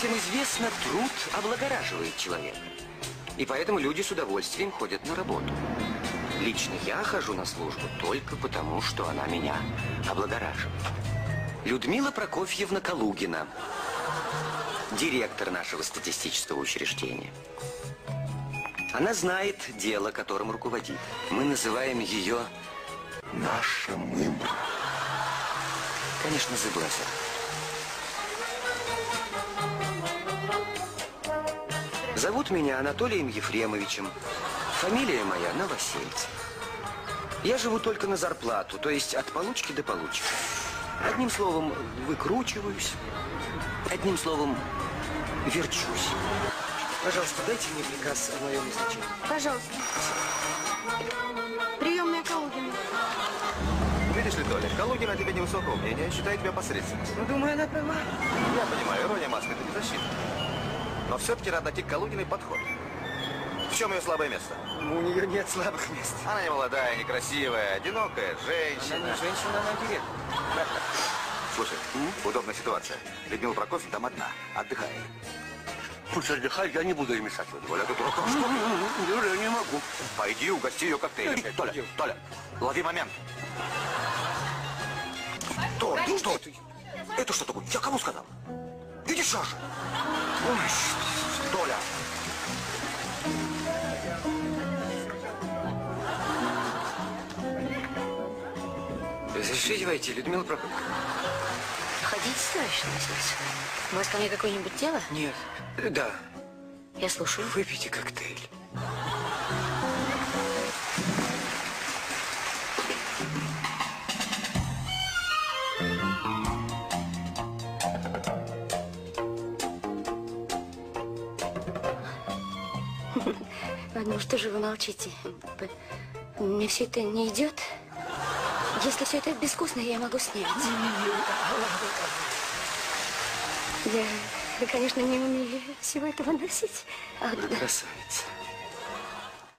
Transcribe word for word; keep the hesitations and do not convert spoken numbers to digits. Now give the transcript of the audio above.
всем известно, труд облагораживает человека. И поэтому люди с удовольствием ходят на работу. Лично я хожу на службу только потому, что она меня облагораживает. Людмила Прокофьевна Калугина, директор нашего статистического учреждения. Она знает дело, которым руководит. Мы называем ее наша мымра. Конечно, Зыблася. Зовут меня Анатолием Ефремовичем. Фамилия моя Новосельцев. Я живу только на зарплату, то есть от получки до получки. Одним словом, выкручиваюсь. Одним словом, верчусь. Пожалуйста, дайте мне приказ о моем назначении. Пожалуйста. Приемная Калугина. Видишь ли, Толя, Калугина тебе невысокого мнения, считает тебя посредственностью. Ну, думаю, она права. Я понимаю, ирония маски – это не защита. Но все-таки надо найти к Калугиной подход. В чем ее слабое место? У нее нет слабых мест. Она не молодая, некрасивая, одинокая, женщина. Она не женщина, она директор. Слушай, М? удобная ситуация. Людмила Прокофьевна там одна, отдыхает. Пусть отдыхает, я не буду ей мешать. Толя, ты дурак, что ты? Я не могу. Пойди угости ее коктейлем. Толя, Толя, лови момент. Толя, ну что ты? Это что такое? Я кому сказал? Видишь, Саша? Ой, Толя. Разрешите войти, Людмила Прокофьевна? Ходите, товарищ Новосельцев. У вас ко мне какое-нибудь дело? Нет. Да. Я слушаю. Выпейте коктейль. Ну что же вы молчите? Мне все это не идет. Если все это безвкусно, я могу снять. Я, конечно, не умею всего этого носить. А, Вы красавица.